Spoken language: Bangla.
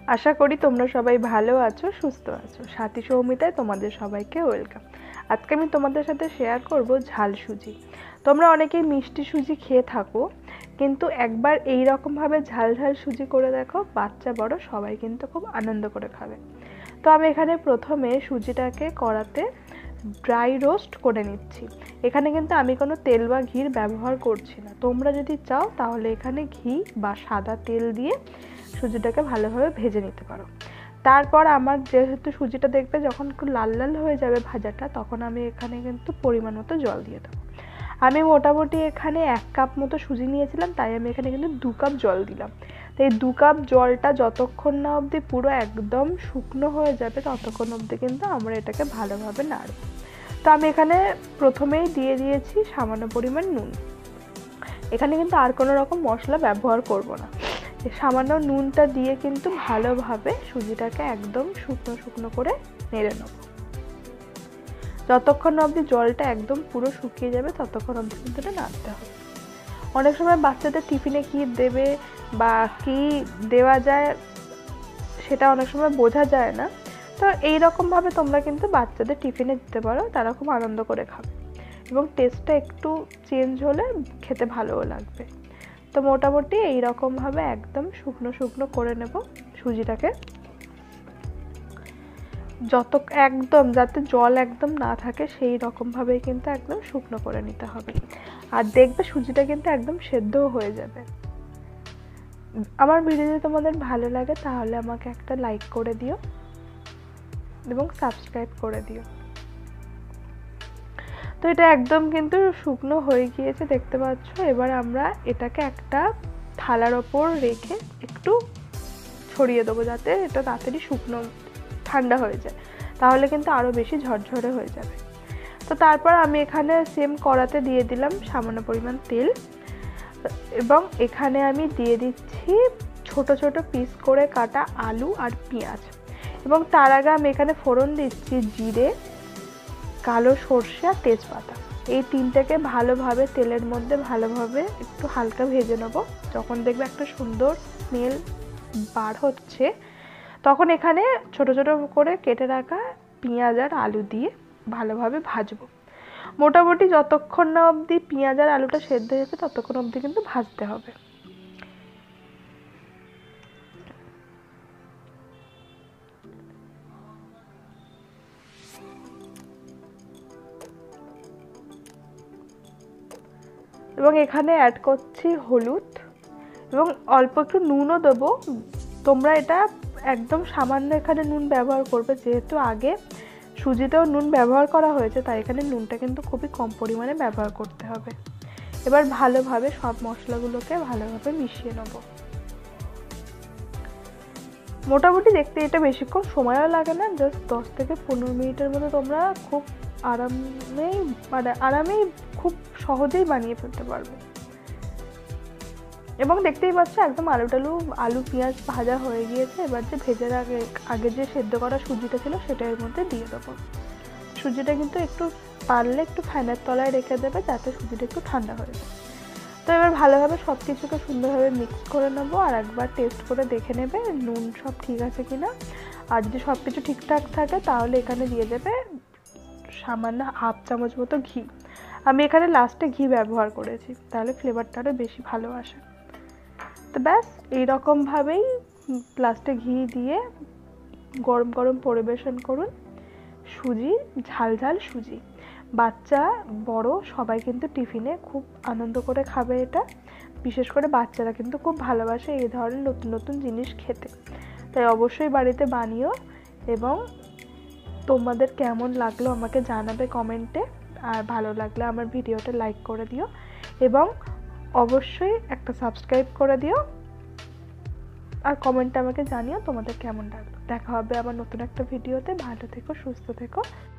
আশা করি তোমরা সবাই ভালো আছো, সুস্থ আছো। সাথী সৌমিতায় তোমাদের সবাইকে ওয়েলকাম। আজকে আমি তোমাদের সাথে শেয়ার করব ঝাল সুজি। তোমরা অনেকেই মিষ্টি সুজি খেয়ে থাকো, কিন্তু একবার এই রকম ভাবে ঝাল ঝাল সুজি করে দেখো, বাচ্চা বড় সবাই কিন্তু খুব আনন্দ করে খাবে। তো আমি এখানে প্রথমে সুজিটাকে কড়াতে ড্রাই রোস্ট করে নিচ্ছি। এখানে কিন্তু আমি কোনো তেল বা ঘির ব্যবহার করছি না। তোমরা যদি চাও তাহলে এখানে ঘি বা সাদা তেল দিয়ে সুজিটাকে ভালোভাবে ভেজে নিতে পারো। তারপর আমার যেহেতু সুজিটা দেখবে যখন একটু লাল লাল হয়ে যাবে ভাজাটা, তখন আমি এখানে কিন্তু পরিমাণ মতো জল দিয়ে দেবো। আমি মোটামুটি এখানে 1 কাপ মতো সুজি নিয়েছিলাম, তাই আমি এখানে কিন্তু 2 কাপ জল দিলাম। তো এই 2 কাপ জলটা যতক্ষণ না অবধি পুরো একদম শুকনো হয়ে যাবে ততক্ষণ অবধি কিন্তু আমরা এটাকে ভালোভাবে নাড়ব। তো আমি এখানে প্রথমেই দিয়ে দিয়েছি সামান্য পরিমাণ নুন। এখানে কিন্তু আর কোনো রকম মশলা ব্যবহার করব না। সামান্য নুনটা দিয়ে কিন্তু ভালোভাবে সুজিটাকে একদম শুকনো শুকনো করে নেড়ে নেব। যতক্ষণ অবধি জলটা একদম পুরো শুকিয়ে যাবে ততক্ষণ অবধি কিন্তু এটা নাড়তে হবে। অনেক সময় বাচ্চাদের টিফিনে কি দেবে বা কি দেওয়া যায় সেটা অনেক সময় বোঝা যায় না। তো এইরকমভাবে তোমরা কিন্তু বাচ্চাদের টিফিনে দিতে পারো, তারা খুব আনন্দ করে খাবে এবং টেস্টটা একটু চেঞ্জ হলে খেতে ভালোও লাগবে। তো মোটামুটি এইরকমভাবে একদম শুকনো শুকনো করে নেব সুজিটাকে, একদম যাতে জল একদম না থাকে সেই রকমভাবেই কিন্তু একদম শুকনো করে নিতে হবে। আর দেখবে সুজিটা কিন্তু একদম সেদ্ধও হয়ে যাবে। আমার ভিডিও যদি তোমাদের ভালো লাগে তাহলে আমাকে একটা লাইক করে দিও এবং সাবস্ক্রাইব করে দিও। তো এটা একদম কিন্তু শুকনো হয়ে গিয়েছে দেখতে পাচ্ছ। এবার আমরা এটাকে একটা থালার ওপর রেখে একটু ছড়িয়ে দেবো যাতে এটা তাড়াতাড়ি শুকনো ঠান্ডা হয়ে যায়, তাহলে কিন্তু আরও বেশি ঝরঝরে হয়ে যাবে। তো তারপর আমি এখানে সেম কড়াতে দিয়ে দিলাম সামান্য পরিমাণ তেল এবং এখানে আমি দিয়ে দিচ্ছি ছোট ছোট পিস করে কাটা আলু আর পেঁয়াজ। এবং তার আগে আমি এখানে ফোড়ন দিচ্ছি জিরে, কালো সর্ষে আর তেজপাতা। এই তিনটাকে ভালোভাবে তেলের মধ্যে ভালোভাবে একটু হালকা ভেজে নেব। যখন দেখবে একটা সুন্দর স্মেল বার হচ্ছে তখন এখানে ছোট ছোট করে কেটে রাখা পেঁয়াজ আর আলু দিয়ে ভালোভাবে ভাজবো। মোটামুটি যতক্ষণ না অবধি পেঁয়াজ আর আলুটা সেদ্ধ হয়ে যাচ্ছে ততক্ষণ অবধি কিন্তু ভাজতে হবে। এবং এখানে অ্যাড করছি হলুদ এবং অল্প একটু নুনও দেবো। তোমরা এটা একদম সামান্য এখানে নুন ব্যবহার করবে, যেহেতু আগে সুজিতেও নুন ব্যবহার করা হয়েছে, তাই এখানে নুনটা কিন্তু খুবই কম পরিমাণে ব্যবহার করতে হবে। এবার ভালোভাবে সব মশলাগুলোকে ভালোভাবে মিশিয়ে নেব। মোটামুটি দেখতে এটা বেশিক্ষণ সময়ও লাগে না, জাস্ট 10 থেকে 15 মিনিটের মধ্যে তোমরা খুব আরামেই খুব সহজেই বানিয়ে ফেলতে পারবে। এবং দেখতেই পাচ্ছ একদম আলু পেঁয়াজ ভাজা হয়ে গিয়েছে। এবার যে ভেজে আগে যে সেদ্ধ করা সুজিটা ছিল সেটা এর মধ্যে দিয়ে দেবো। সুজিটা কিন্তু একটু পারলে একটু ফ্যানের তলায় রেখে দেবে যাতে সুজিটা একটু ঠান্ডা হয়ে যায়। তো এবার ভালোভাবে সব কিছুকে সুন্দরভাবে মিক্স করে নেবো আর একবার টেস্ট করে দেখে নেবে নুন সব ঠিক আছে কিনা। আর যদি সব কিছু ঠিকঠাক থাকে তাহলে এখানে দিয়ে দেবে সামান্য হাফ চামচ মতো ঘি। আমি এখানে লাস্টে ঘি ব্যবহার করেছি, তাহলে ফ্লেভারটা আরও বেশি ভালো আসে। তো ব্যাস এইরকমভাবেই লাস্টে ঘি দিয়ে গরম গরম পরিবেশন করুন সুজি, ঝাল ঝাল সুজি। বাচ্চা বড় সবাই কিন্তু টিফিনে খুব আনন্দ করে খাবে এটা। বিশেষ করে বাচ্চারা কিন্তু খুব ভালোবাসে এই ধরনের নতুন নতুন জিনিস খেতে। তাই অবশ্যই বাড়িতে বানিও এবং তোমাদের কেমন লাগলো আমাকে জানাবে কমেন্টে। আর ভালো লাগলে আমার ভিডিওটা লাইক করে দিও এবং অবশ্যই একটা সাবস্ক্রাইব করে দিও আর কমেন্টে আমাকে জানিও তোমাদের কেমন লাগলো। দেখা হবে আবার নতুন একটা ভিডিওতে। ভালো থেকো, সুস্থ থেকো।